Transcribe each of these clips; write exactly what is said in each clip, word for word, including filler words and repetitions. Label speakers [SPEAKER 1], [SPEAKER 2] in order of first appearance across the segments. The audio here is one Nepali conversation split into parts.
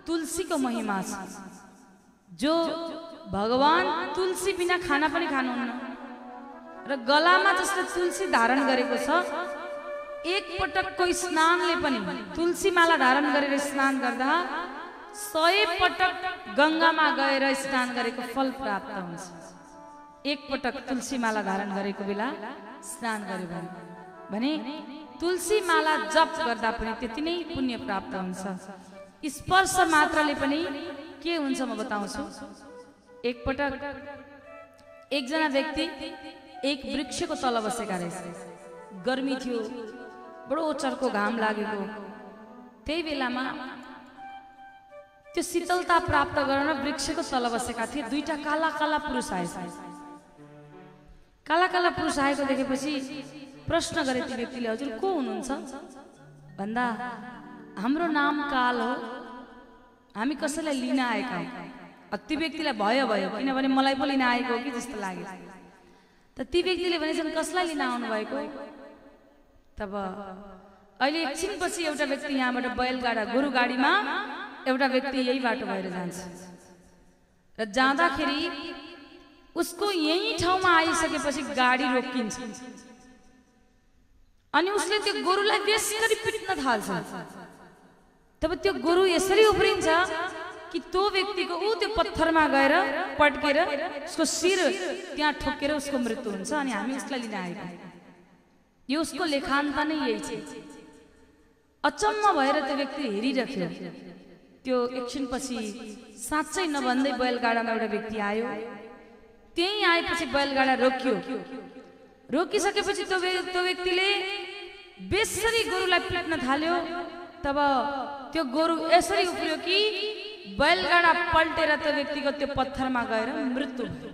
[SPEAKER 1] तुलसी को महिमा छ। जो भगवान तुलसी बिना खाना पनि खानुहुन्न र गलामा जसले तुलसी धारण गरेको छ, एक पटक कोही स्नानले पनि तुलसी माला धारण गरेर स्नान गर्दा सय पटक गंगामा गएर स्नान गरेको फल प्राप्त हुन्छ। एक पटक तुलसी माला धारण गरेको बेला स्नान गर्यो भने तुलसी माला जप गर्दा पनि त्यति नै पुण्य प्राप्त हुन्छ। स्पर्श मात्रले पनि के हुन्छ म बताउँछु। एक पटक एकजना व्यक्ति एक वृक्षको तल बसेका रहेछ। गर्मी थियो, बडो चर्को घाम लागेको। त्यही बेलामा त्यो शीतलता प्राप्त गर्न वृक्षको तल बसेका थिए दुईटा काला काला पुरुष आए। काला काला पुरुष आएको देखेपछि प्रश्न गरे ती व्यक्तिले, हजुर को हुनुहुन्छ भन्दा हाम्रो नाम काल हो, हामी कसैलाई लिन आएका हौं। ती व्यक्तिलाई भयो भयो किनभने मलाई पो लिन आएको हो कि जस्तो लाग्यो। त ती व्यक्तिले भनेछन् कसलाई लिन आउनु भएको। तब अहिले एकछिनपछि एउटा व्यक्ति यहाँबाट बैलगाडा गोरु गाडीमा एउटा व्यक्ति यही बाटो भएर जान्छ र जाँदाखेरि उसको यही ठाउँमा आइसकेपछि गाडी रोकिन्छ अनि उसले त्यो गोरुलाई बेसरी पिट्न थाल्छ। तब त्यो गोरु यसरी उफ्रिन्छ कि त्यो व्यक्तिको ऊ त्यो पत्थरमा गएर पड्केर उसको शिर त्यहाँ ठोकेर उसको मृत्यु हुन्छ अनि हामी उसलाई लिन आएका। यो उसको लेखान्त नै यही छ। अचम्म भएर त्यो व्यक्ति हेरिरह्यो। त्यो एकछिनपछि साँच्चै नभन्दै बैलगाडामा एउटा व्यक्ति आयो। त्यही आएपछि बैलगाडा रोकियो। रोकिसकेपछि त्यो त्यो व्यक्तिले बेसरी गोरुलाई पिट्न थाल्यो। तब त्यो गोरु यसरी उफ्रियो कि बैलगाडा पल्टेर त्यो व्यक्तिको त्यो पत्थरमा गएर मृत्यु भयो।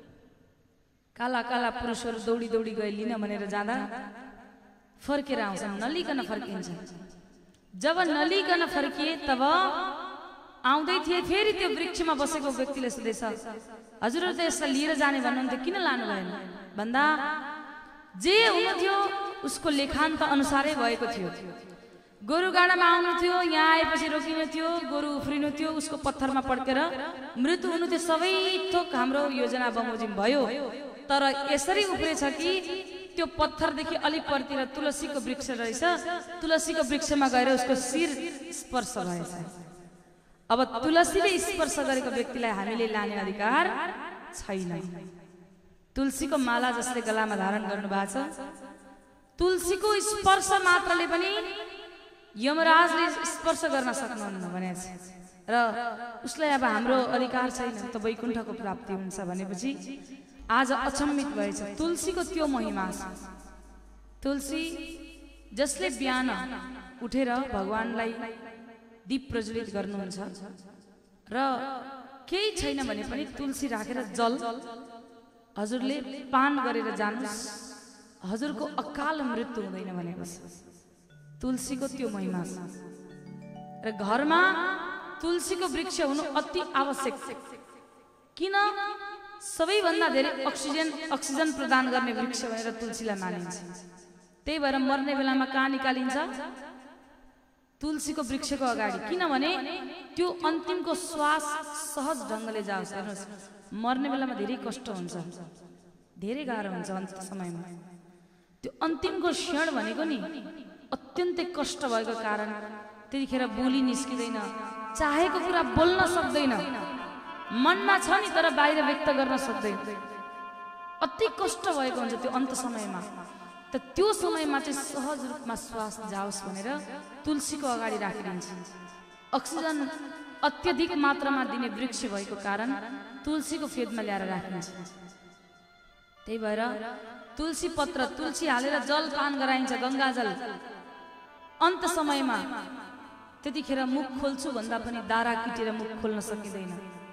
[SPEAKER 1] काला काला पुरुषहरू दौडी दौडी गए लिन भनेर जाँदा फर्केर आउँछन्, नलिकन फर्किन्छ। जब नलिकन फर्किए तब आउँदै थिए, फेरि त्यो वृक्षमा बसेको व्यक्तिले सोधेछ, हजुरहरू त यसलाई लिएर जाने भन्नुहुन्थ्यो, किन लानु भएन भन्दा जे हुनु थियो उसको लेखान्त अनुसारै भएको थियो। गोरु गाडामा आउनु थियो, यहाँ आएपछि रोकिनु थियो, गोरु उफ्रिनु थियो, उसको पत्थरमा पड्केर मृत्यु हुनु थियो। सबै थोक हाम्रो योजना बमोजिम भयो। तर यसरी उफ्रेछ कि त्यो पत्थरदेखि अलिक परतिर तुलसीको वृक्ष रहेछ, तुलसीको वृक्षमा गएर उसको शिर स्पर्श भएछ। अब तुलसीले स्पर्श गरेको व्यक्तिलाई हामीले लाने अधिकार छैन। तुलसीको माला जसले गलामा धारण गर्नु भएको छ, तुलसीको स्पर्श मात्रले पनि यमराजले स्पर्श गर्न सक्नुहुन्न भनेछ र उसलाई अब हाम्रो अधिकार छैन, त वैकुण्ठको प्राप्ति हुन्छ भनेपछि आज अचम्मित भएछ। तुलसीको त्यो महिमा छ। तुलसी जसले बिहान उठेर भगवानलाई दीप प्रज्वलित गर्नुहुन्छ र केही छैन भने पनि तुलसी राखेर जल हजुरले पान गरेर जानुस्, हजुरको अकाल मृत्यु हुँदैन भनेको छ। तुलसीको त्यो महिमा छ र घरमा तुलसीको वृक्ष हुनु अति आवश्यक। किन? सबैभन्दा धेरै अक्सिजन अक्सिजन प्रदान गर्ने वृक्ष भनेर तुलसीलाई मानिन्छ। त्यही भएर मर्ने बेलामा कहाँ निकालिन्छ? तुलसीको वृक्षको अगाडि। किनभने त्यो अन्तिमको श्वास सहज ढङ्गले जाओस्। हेर्नुहोस्, मर्ने बेलामा धेरै कष्ट हुन्छ, धेरै गाह्रो हुन्छ अन्त समयमा। त्यो अन्तिमको क्षण भनेको नि अत्यन्तै कष्ट भएको कारण त्यतिखेर बोली निस्किँदैन, चाहेको कुरा बोल्न सक्दैन, मनमा छ नि तर बाहिर व्यक्त गर्न सक्दैन। अति कष्ट भएको हुन्छ त्यो अन्त समयमा। त त्यो समयमा चाहिँ सहज रूपमा श्वास जाओस् भनेर तुलसीको अगाडि राखिदिन्छ। अक्सिजन अत्यधिक मात्रामा दिने वृक्ष भएको कारण तुलसीको फेदमा ल्याएर राखिन्छ। त्यही भएर तुलसी पत्र, तुलसी हालेर जल पान गराइन्छ, गङ्गाजल। अन्त समयमा त्यतिखेर मुख खोल्छु भन्दा पनि दारा किटेर मुख खोल्न सकिँदैन।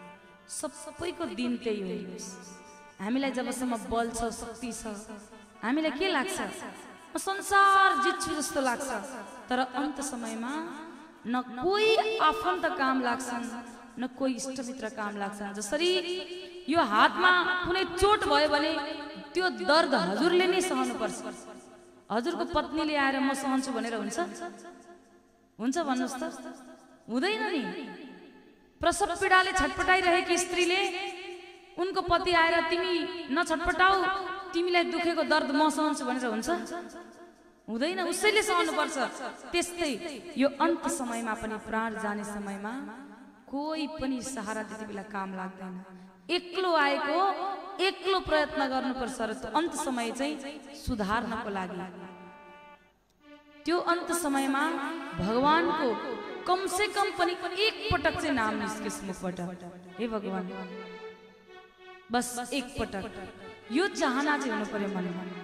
[SPEAKER 1] सबैको दिन त्यही हो। हामीलाई जबसम्म बल छ, शक्ति छ, हामीलाई के लाग्छ? म संसार जित्छु जस्तो लाग्छ। तर अन्त समयमा न कोही आफन्त काम लाग्छन्, न कोही इष्टमित्र काम लाग्छन्। जसरी यो हातमा कुनै चोट भयो भने त्यो दर्द हजुरले नै सहनुपर्छ। हजुरको पत्नीले आएर म सहन्छु भनेर हुन्छ? हुन्छ भन्नुहोस् त? हुँदैन नि। प्रसव पीडाले छटपटाइरहेकी स्त्रीले उनको पति आएर तिमी नछटपटाऊ, तिमीलाई दुखेको दर्द म सहन्छु भनेर हुन्छ? हुँदैन, उसैले सहनु पर्छ। त्यस्तै यो अन्त समयमा पनि, प्राण जाने समयमा कोही पनि सहारा त्यति बेला काम लाग्दैन। एक्लो आएको एक्लो प्रयत्न गर्नुपर्छ र त्यो अन्त समय चाहिँ सुधार्नको लागि। त्यो अन्त समयमा भगवानको कम से कम पनि एक पटक चाहिँ नाम निस्कियोस् मुखबाट, हे भगवान, बस एक पटक। यो चाहना चाहिँ हुनु पर्यो मनमा।